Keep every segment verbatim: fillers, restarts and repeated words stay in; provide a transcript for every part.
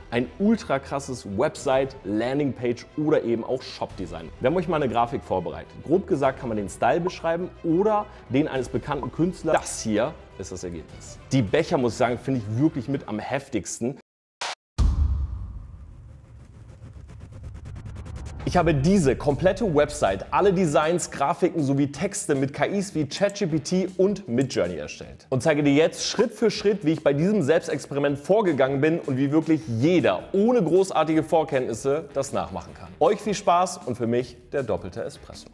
ein ultra krasses Website, Landingpage oder eben auch Shop-Design. Wir haben euch mal eine Grafik vorbereitet. Grob gesagt kann man den Style beschreiben oder den eines bekannten Künstlers. Das hier ist das Ergebnis. Die Becher, muss ich sagen, finde ich wirklich mit am heftigsten. Ich habe diese komplette Website, alle Designs, Grafiken sowie Texte mit K Is wie ChatGPT und Midjourney erstellt und zeige dir jetzt Schritt für Schritt, wie ich bei diesem Selbstexperiment vorgegangen bin und wie wirklich jeder ohne großartige Vorkenntnisse das nachmachen kann. Euch viel Spaß und für mich der doppelte Espresso.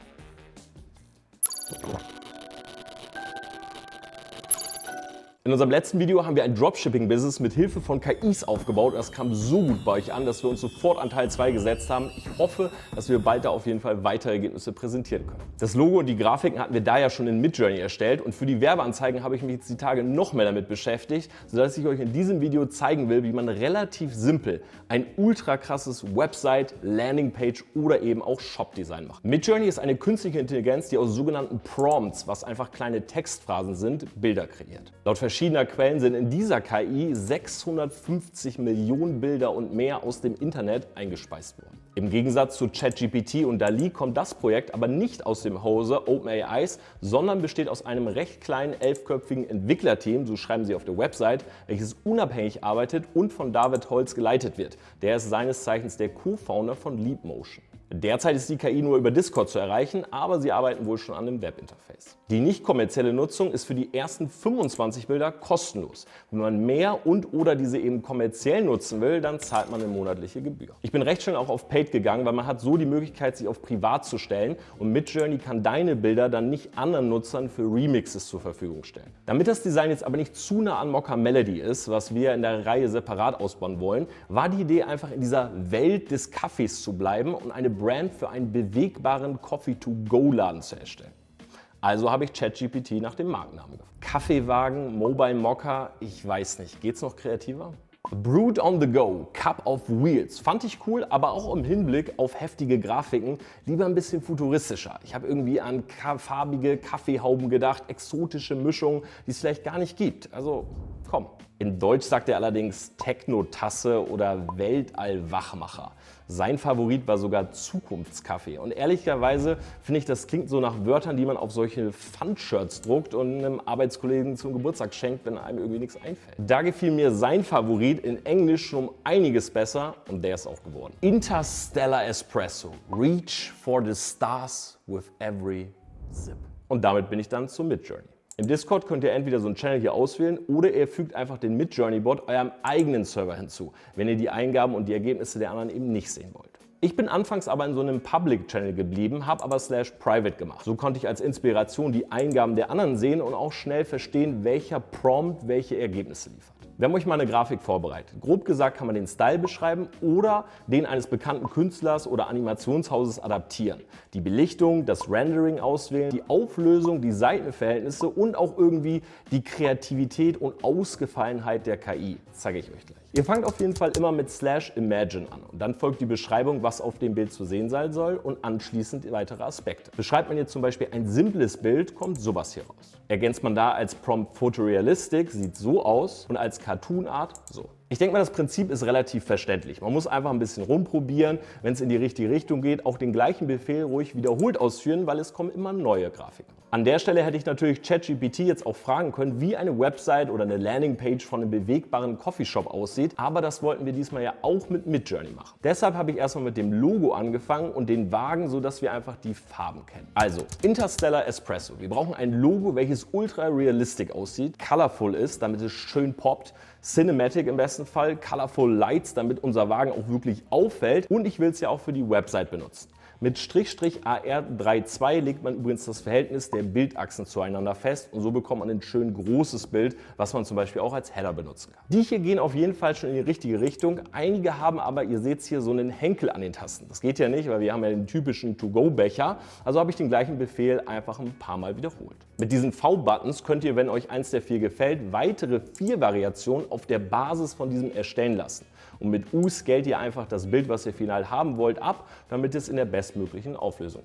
In unserem letzten Video haben wir ein Dropshipping-Business mit Hilfe von K Is aufgebaut und das kam so gut bei euch an, dass wir uns sofort an Teil zwei gesetzt haben. Ich hoffe, dass wir bald da auf jeden Fall weitere Ergebnisse präsentieren können. Das Logo und die Grafiken hatten wir da ja schon in Midjourney erstellt und für die Werbeanzeigen habe ich mich jetzt die Tage noch mehr damit beschäftigt, sodass ich euch in diesem Video zeigen will, wie man relativ simpel ein ultra krasses Website, Landingpage oder eben auch Shop-Design macht. Midjourney ist eine künstliche Intelligenz, die aus sogenannten Prompts, was einfach kleine Textphrasen sind, Bilder kreiert. Laut verschiedener Quellen sind in dieser K I sechshundertfünfzig Millionen Bilder und mehr aus dem Internet eingespeist worden. Im Gegensatz zu ChatGPT und DALL-E kommt das Projekt aber nicht aus dem Hause OpenAIs, sondern besteht aus einem recht kleinen elfköpfigen Entwicklerteam, so schreiben sie auf der Website, welches unabhängig arbeitet und von David Holz geleitet wird. Der ist seines Zeichens der Co-Founder von Leapmotion. Derzeit ist die K I nur über Discord zu erreichen, aber sie arbeiten wohl schon an einem Webinterface. Die nicht kommerzielle Nutzung ist für die ersten fünfundzwanzig Bilder kostenlos. Wenn man mehr und oder diese eben kommerziell nutzen will, dann zahlt man eine monatliche Gebühr. Ich bin recht schnell auch auf Paid gegangen, weil man hat so die Möglichkeit, sich auf Privat zu stellen und Midjourney kann deine Bilder dann nicht anderen Nutzern für Remixes zur Verfügung stellen. Damit das Design jetzt aber nicht zu nah an Mocha Melody ist, was wir in der Reihe separat ausbauen wollen, war die Idee einfach in dieser Welt des Kaffees zu bleiben und eine Brand für einen bewegbaren Coffee-to-go-Laden zu erstellen. Also habe ich ChatGPT nach dem Markennamen gefragt. Kaffeewagen, Mobile Mocha, ich weiß nicht, geht's noch kreativer? Brewed on the go, Cup of Wheels. Fand ich cool, aber auch im Hinblick auf heftige Grafiken lieber ein bisschen futuristischer. Ich habe irgendwie an farbige Kaffeehauben gedacht, exotische Mischungen, die es vielleicht gar nicht gibt. Also komm. In Deutsch sagt er allerdings Techno-Tasse oder Weltall-Wachmacher. Sein Favorit war sogar Zukunftskaffee. Und ehrlicherweise finde ich, das klingt so nach Wörtern, die man auf solche Fun-Shirts druckt und einem Arbeitskollegen zum Geburtstag schenkt, wenn einem irgendwie nichts einfällt. Da gefiel mir sein Favorit in Englisch schon um einiges besser und der ist auch geworden. Interstellar Espresso. Reach for the stars with every sip. Und damit bin ich dann zum Midjourney. Im Discord könnt ihr entweder so einen Channel hier auswählen oder ihr fügt einfach den Midjourney-Bot eurem eigenen Server hinzu, wenn ihr die Eingaben und die Ergebnisse der anderen eben nicht sehen wollt. Ich bin anfangs aber in so einem Public-Channel geblieben, habe aber slash private gemacht. So konnte ich als Inspiration die Eingaben der anderen sehen und auch schnell verstehen, welcher Prompt welche Ergebnisse liefert. Wir haben euch mal eine Grafik vorbereitet. Grob gesagt kann man den Style beschreiben oder den eines bekannten Künstlers oder Animationshauses adaptieren. Die Belichtung, das Rendering auswählen, die Auflösung, die Seitenverhältnisse und auch irgendwie die Kreativität und Ausgefallenheit der K I. Das zeige ich euch gleich. Ihr fangt auf jeden Fall immer mit slash imagine an und dann folgt die Beschreibung, was auf dem Bild zu sehen sein soll und anschließend weitere Aspekte. Beschreibt man jetzt zum Beispiel ein simples Bild, kommt sowas hier raus. Ergänzt man da als Prompt Photorealistic, sieht so aus und als Cartoon-Art so. Ich denke mal, das Prinzip ist relativ verständlich. Man muss einfach ein bisschen rumprobieren, wenn es in die richtige Richtung geht, auch den gleichen Befehl ruhig wiederholt ausführen, weil es kommen immer neue Grafiken. An der Stelle hätte ich natürlich ChatGPT jetzt auch fragen können, wie eine Website oder eine Landingpage von einem bewegbaren Coffeeshop aussieht, aber das wollten wir diesmal ja auch mit Midjourney machen. Deshalb habe ich erstmal mit dem Logo angefangen und den Wagen, sodass wir einfach die Farben kennen. Also Interstellar Espresso. Wir brauchen ein Logo, welches ultra realistic aussieht, colorful ist, damit es schön poppt, Cinematic im besten Fall, Colorful Lights, damit unser Wagen auch wirklich auffällt und ich will es ja auch für die Website benutzen. Mit Strich A R drei Punkt zwei legt man übrigens das Verhältnis der Bildachsen zueinander fest und so bekommt man ein schön großes Bild, was man zum Beispiel auch als Header benutzen kann. Die hier gehen auf jeden Fall schon in die richtige Richtung. Einige haben aber, ihr seht hier, so einen Henkel an den Tasten. Das geht ja nicht, weil wir haben ja den typischen To-Go-Becher. Also habe ich den gleichen Befehl einfach ein paar Mal wiederholt. Mit diesen V-Buttons könnt ihr, wenn euch eins der vier gefällt, weitere vier Variationen auf der Basis von diesem erstellen lassen. Und mit U scaled ihr einfach das Bild, was ihr final haben wollt, ab, damit es in der bestmöglichen Auflösung kriegt.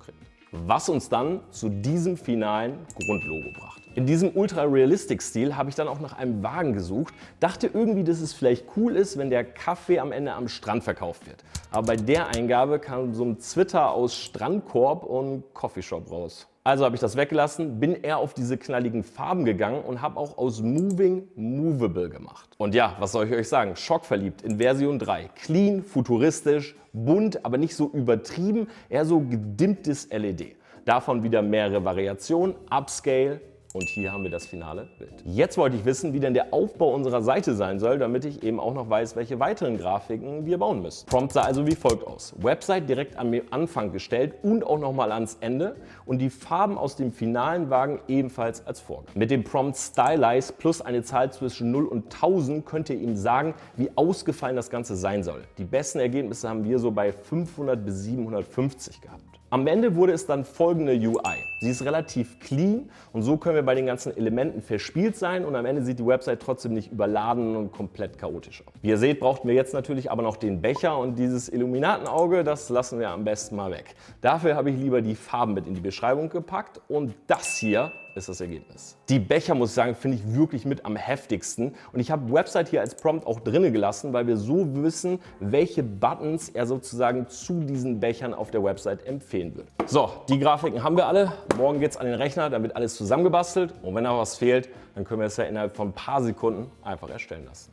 Was uns dann zu diesem finalen Grundlogo brachte. In diesem Ultra-Realistic-Stil habe ich dann auch nach einem Wagen gesucht, dachte irgendwie, dass es vielleicht cool ist, wenn der Kaffee am Ende am Strand verkauft wird. Aber bei der Eingabe kam so ein Zwitter aus Strandkorb und Coffeeshop raus. Also habe ich das weggelassen, bin eher auf diese knalligen Farben gegangen und habe auch aus Moving Movable gemacht. Und ja, was soll ich euch sagen? Schockverliebt in Version drei. Clean, futuristisch, bunt, aber nicht so übertrieben, eher so gedimmtes L E D. Davon wieder mehrere Variationen, Upscale. Und hier haben wir das finale Bild. Jetzt wollte ich wissen, wie denn der Aufbau unserer Seite sein soll, damit ich eben auch noch weiß, welche weiteren Grafiken wir bauen müssen. Prompt sah also wie folgt aus. Website direkt am Anfang gestellt und auch nochmal ans Ende und die Farben aus dem finalen Wagen ebenfalls als Vorgabe. Mit dem Prompt Stylize plus eine Zahl zwischen null und tausend könnt ihr ihm sagen, wie ausgefallen das Ganze sein soll. Die besten Ergebnisse haben wir so bei fünfhundert bis siebenhundertfünfzig gehabt. Am Ende wurde es dann folgende U I. Sie ist relativ clean und so können wir bei den ganzen Elementen verspielt sein und am Ende sieht die Website trotzdem nicht überladen und komplett chaotisch aus. Wie ihr seht, brauchten wir jetzt natürlich aber noch den Becher und dieses Illuminatenauge, das lassen wir am besten mal weg. Dafür habe ich lieber die Farben mit in die Beschreibung gepackt und das hier ist das Ergebnis. Die Becher, muss ich sagen, finde ich wirklich mit am heftigsten und ich habe Website hier als Prompt auch drin gelassen, weil wir so wissen, welche Buttons er sozusagen zu diesen Bechern auf der Website empfehlen würde. So, die Grafiken haben wir alle. Morgen geht es an den Rechner, dann wird alles zusammengebastelt und wenn da was fehlt, dann können wir es ja innerhalb von ein paar Sekunden einfach erstellen lassen.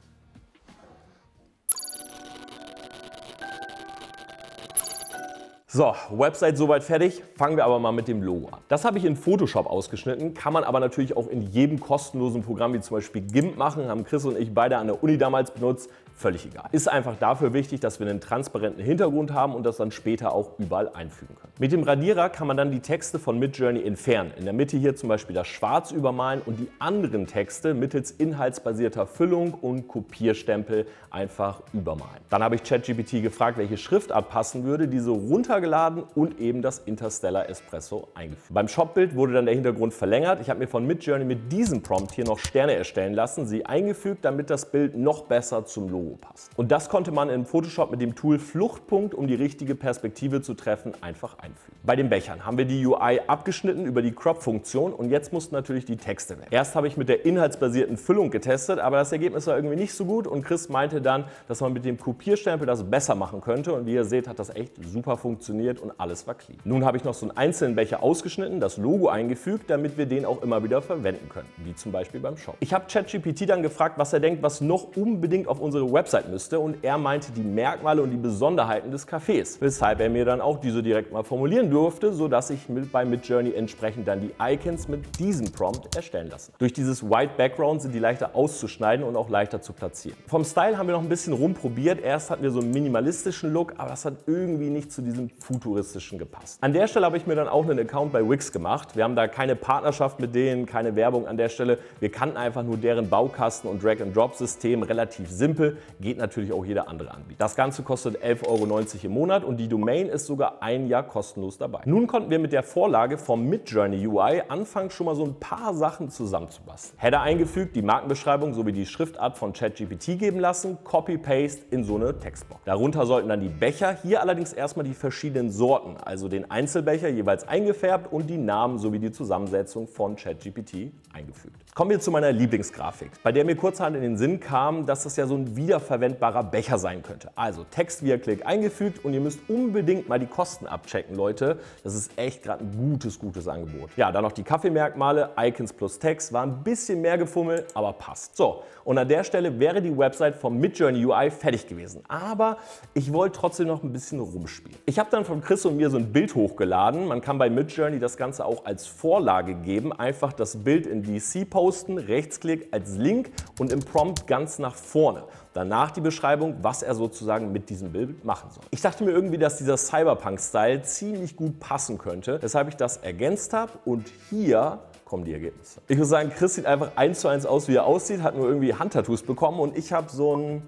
So, Website soweit fertig, fangen wir aber mal mit dem Logo an. Das habe ich in Photoshop ausgeschnitten, kann man aber natürlich auch in jedem kostenlosen Programm wie zum Beispiel GIMP machen, haben Chris und ich beide an der Uni damals benutzt. Völlig egal. Ist einfach dafür wichtig, dass wir einen transparenten Hintergrund haben und das dann später auch überall einfügen können. Mit dem Radierer kann man dann die Texte von Midjourney entfernen. In der Mitte hier zum Beispiel das Schwarz übermalen und die anderen Texte mittels inhaltsbasierter Füllung und Kopierstempel einfach übermalen. Dann habe ich ChatGPT gefragt, welche Schriftart passen würde, diese runtergeladen und eben das Interstellar Espresso eingefügt. Beim Shopbild wurde dann der Hintergrund verlängert. Ich habe mir von Midjourney mit diesem Prompt hier noch Sterne erstellen lassen, sie eingefügt, damit das Bild noch besser zum Logo passt. Und das konnte man in Photoshop mit dem Tool Fluchtpunkt, um die richtige Perspektive zu treffen, einfach einfügen. Bei den Bechern haben wir die U I abgeschnitten über die Crop-Funktion und jetzt mussten natürlich die Texte weg. Erst habe ich mit der inhaltsbasierten Füllung getestet, aber das Ergebnis war irgendwie nicht so gut und Chris meinte dann, dass man mit dem Kopierstempel das besser machen könnte und wie ihr seht, hat das echt super funktioniert und alles war clean. Nun habe ich noch so einen einzelnen Becher ausgeschnitten, das Logo eingefügt, damit wir den auch immer wieder verwenden können, wie zum Beispiel beim Shop. Ich habe ChatGPT dann gefragt, was er denkt, was noch unbedingt auf unsere Website müsste und er meinte die Merkmale und die Besonderheiten des Cafés, weshalb er mir dann auch diese direkt mal formulieren durfte, sodass ich mit, bei Midjourney entsprechend dann die Icons mit diesem Prompt erstellen lasse. Durch dieses White Background sind die leichter auszuschneiden und auch leichter zu platzieren. Vom Style haben wir noch ein bisschen rumprobiert. Erst hatten wir so einen minimalistischen Look, aber das hat irgendwie nicht zu diesem futuristischen gepasst. An der Stelle habe ich mir dann auch einen Account bei Wix gemacht. Wir haben da keine Partnerschaft mit denen, keine Werbung an der Stelle. Wir kannten einfach nur deren Baukasten und Drag-and-Drop-System, relativ simpel. Geht natürlich auch jeder andere Anbieter. Das Ganze kostet elf Euro neunzig im Monat und die Domain ist sogar ein Jahr kostenlos dabei. Nun konnten wir mit der Vorlage vom Midjourney U I anfangen, schon mal so ein paar Sachen zusammenzubasteln. Header eingefügt, die Markenbeschreibung sowie die Schriftart von ChatGPT geben lassen, Copy-Paste in so eine Textbox. Darunter sollten dann die Becher, hier allerdings erstmal die verschiedenen Sorten, also den Einzelbecher jeweils eingefärbt und die Namen sowie die Zusammensetzung von ChatGPT eingefügt. Kommen wir zu meiner Lieblingsgrafik, bei der mir kurzerhand in den Sinn kam, dass das ja so ein wiederverwendbarer Becher sein könnte. Also Text via Klick eingefügt und ihr müsst unbedingt mal die Kosten abchecken, Leute. Das ist echt gerade ein gutes, gutes Angebot. Ja, dann noch die Kaffeemerkmale, Icons plus Text, war ein bisschen mehr gefummelt, aber passt. So, und an der Stelle wäre die Website vom Midjourney U I fertig gewesen. Aber ich wollte trotzdem noch ein bisschen rumspielen. Ich habe dann von Chris und mir so ein Bild hochgeladen. Man kann bei Midjourney das Ganze auch als Vorlage geben. Einfach das Bild in D C posten, Rechtsklick als Link und im Prompt ganz nach vorne. Danach die Beschreibung, was er sozusagen mit diesem Bild machen soll. Ich dachte mir irgendwie, dass dieser Cyberpunk-Style ziemlich gut passen könnte, weshalb ich das ergänzt habe und hier kommen die Ergebnisse. Ich muss sagen, Chris sieht einfach eins zu eins aus, wie er aussieht, hat nur irgendwie Handtattoos bekommen und ich habe so ein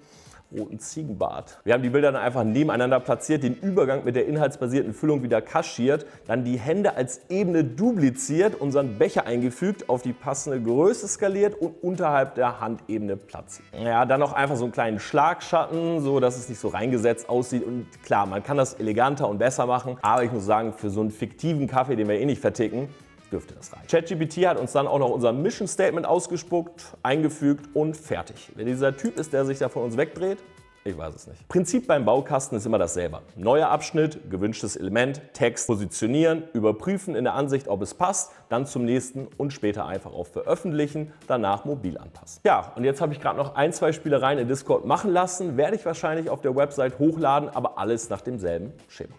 roten Ziegenbart. Wir haben die Bilder dann einfach nebeneinander platziert, den Übergang mit der inhaltsbasierten Füllung wieder kaschiert, dann die Hände als Ebene dupliziert, unseren Becher eingefügt, auf die passende Größe skaliert und unterhalb der Handebene platziert. Ja, dann noch einfach so einen kleinen Schlagschatten, so dass es nicht so reingesetzt aussieht. Und klar, man kann das eleganter und besser machen, aber ich muss sagen, für so einen fiktiven Kaffee, den wir eh nicht verticken, dürfte das reichen. ChatGPT hat uns dann auch noch unser Mission Statement ausgespuckt, eingefügt und fertig. Wer dieser Typ ist, der sich da von uns wegdreht, ich weiß es nicht. Prinzip beim Baukasten ist immer dasselbe. Neuer Abschnitt, gewünschtes Element, Text, positionieren, überprüfen in der Ansicht, ob es passt, dann zum nächsten und später einfach auf Veröffentlichen, danach mobil anpassen. Ja, und jetzt habe ich gerade noch ein, zwei Spielereien in Discord machen lassen, werde ich wahrscheinlich auf der Website hochladen, aber alles nach demselben Schema.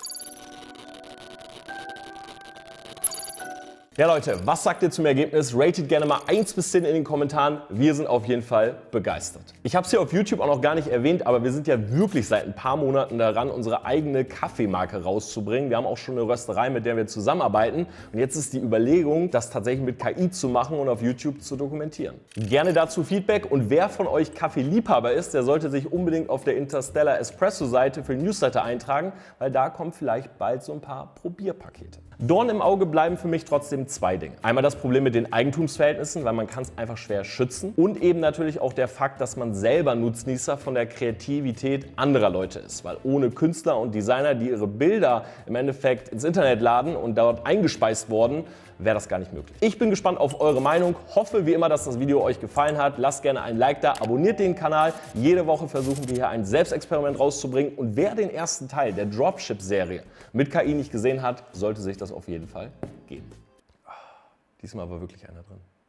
Ja Leute, was sagt ihr zum Ergebnis? Ratet gerne mal eins bis zehn in den Kommentaren. Wir sind auf jeden Fall begeistert. Ich habe es hier auf YouTube auch noch gar nicht erwähnt, aber wir sind ja wirklich seit ein paar Monaten daran, unsere eigene Kaffeemarke rauszubringen. Wir haben auch schon eine Rösterei, mit der wir zusammenarbeiten. Und jetzt ist die Überlegung, das tatsächlich mit K I zu machen und auf YouTube zu dokumentieren. Gerne dazu Feedback. Und wer von euch Kaffeeliebhaber ist, der sollte sich unbedingt auf der Interstellar Espresso Seite für den Newsletter eintragen, weil da kommen vielleicht bald so ein paar Probierpakete. Dorn im Auge bleiben für mich trotzdem zwei Dinge. Einmal das Problem mit den Eigentumsverhältnissen, weil man kann es einfach schwer schützen. Und eben natürlich auch der Fakt, dass man selber Nutznießer von der Kreativität anderer Leute ist. Weil ohne Künstler und Designer, die ihre Bilder im Endeffekt ins Internet laden und dort eingespeist wurden, wäre das gar nicht möglich. Ich bin gespannt auf eure Meinung. Hoffe wie immer, dass das Video euch gefallen hat. Lasst gerne ein Like da, abonniert den Kanal. Jede Woche versuchen wir hier ein Selbstexperiment rauszubringen. Und wer den ersten Teil der Dropship-Serie mit K I nicht gesehen hat, sollte sich das auf jeden Fall geben. Diesmal war wirklich einer drin.